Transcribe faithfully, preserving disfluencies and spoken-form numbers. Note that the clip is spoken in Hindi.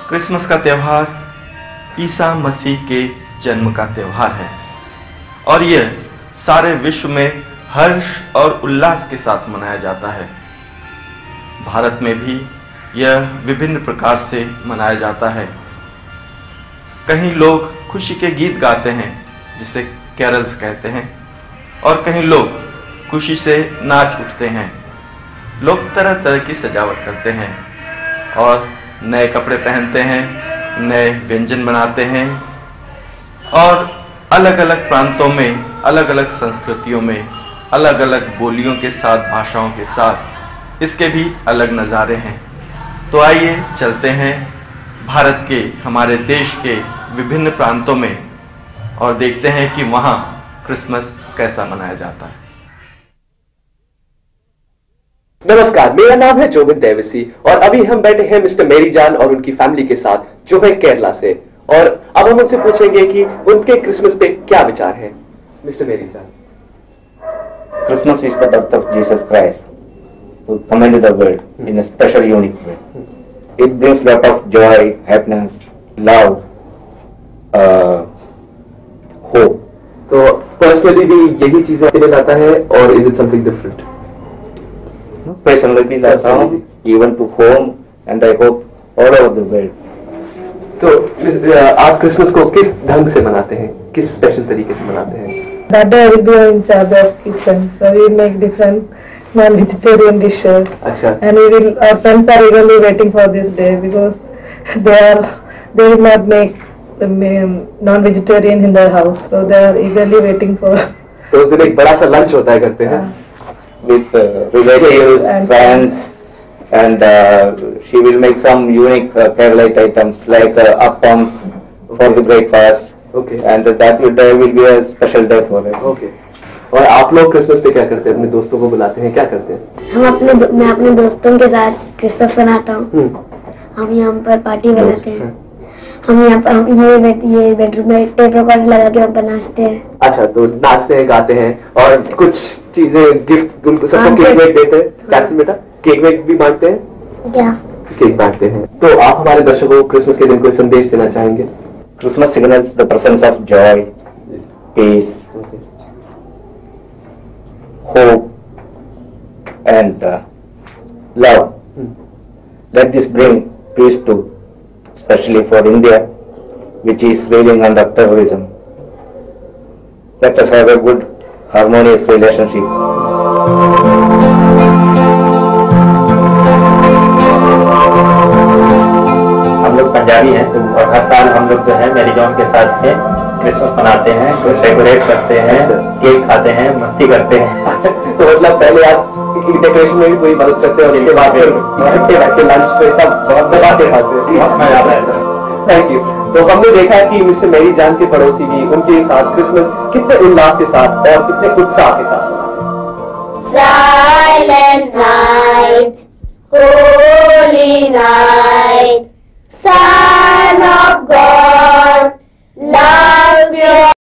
क्रिसमस का त्यौहार ईसा मसीह के जन्म का त्यौहार है और यह सारे विश्व में हर्ष और उल्लास के साथ मनाया जाता है। भारत में भी यह विभिन्न प्रकार से मनाया जाता है। कहीं लोग खुशी के गीत गाते हैं जिसे कैरल्स कहते हैं और कहीं लोग खुशी से नाच उठते हैं। लोग तरह तरह की सजावट करते हैं और नए कपड़े पहनते हैं, नए व्यंजन बनाते हैं और अलग अलग प्रांतों में, अलग अलग संस्कृतियों में, अलग अलग बोलियों के साथ, भाषाओं के साथ इसके भी अलग नज़ारे हैं। तो आइए चलते हैं भारत के, हमारे देश के विभिन्न प्रांतों में और देखते हैं कि वहाँ क्रिसमस कैसा मनाया जाता है। नमस्कार, मेरा नाम है जोबिन देवसी और अभी हम बैठे हैं मिस्टर मेरी जान और उनकी फैमिली के साथ जो है केरला से, और अब हम उनसे पूछेंगे कि उनके क्रिसमस पे क्या विचार है। मिस्टर मेरी जान, Christmas is the birth of Jesus Christ, who came into the world in a special, unique way. It brings lot of joy, happiness, love, uh, hope. तो पर्सनली भी यही चीजें आपके लिए लाता है और is it something different? Personally, that's how even to home, and I hope all over the world. तो आप क्रिसमस को किस ढंग से मनाते हैं, किस स्पेशल तरीके से मनाते हैं? That day I will be in charge of kitchen, so we will make different non-vegetarian dishes. अच्छा. And we will, our friends are eagerly waiting for this day because they are, they will not make um, non-vegetarian in their house, so they are eagerly waiting for. तो उस दिन एक बड़ा सा लंच होता है करते हैं with uh, relatives, and friends, and uh, she will make some unique uh, Keralite items like uh, appams for the breakfast. Okay. And that will, day will be a special day for us. Okay. और आप लोग क्रिसमस पे क्या करते हैं? अपने दोस्तों को बुलाते हैं, क्या करते हैं? हम अपने मैं अपने दोस्तों के साथ क्रिसमस मनाता हूँ। हम यहाँ पर पार्टी बनाते हैं। हम यहाँ पर हम ये बेड, ये बेडरूम में टेप रिकॉर्डर लगा के वहाँ पर नाचते हैं। अच्छा, तो नाचते हैं, गाते हैं और कुछ चीजें गिफ्ट उनको सबको केक वेक देते हैं। कैथरीन बेटा, केक वेक भी बांटते हैं क्या? केक बांटते हैं। तो आप हमारे दर्शकों को क्रिसमस के दिन कोई संदेश देना चाहेंगे? Christmas signals the presence of joy, peace, hope, and uh, love. Let this bring peace too, especially for India, which is reeling under terrorism. Let us have a good, harmonious relationship. हम लोग पंजाबी हैं और हर साल हम लोग जो है मेरी जॉन के साथ में क्रिसमस मनाते हैं, डेकोरेट करते हैं, केक खाते हैं, मस्ती करते हैं। तो मतलब पहले आप डेकोरेशन में भी कोई मदद करते हैं और उसके बाद फिर इकट्ठे बैठ के लंच पे सब बहुत बनाते खाते हैं। बहुत मजा आता है। Thank you. तो हमने देखा कि मिस्टर मेरी जान के पड़ोसी भी उनके साथ क्रिसमस कितने उल्लास के साथ और कितने उत्साह के साथ Silent night, holy night, Son of God, love your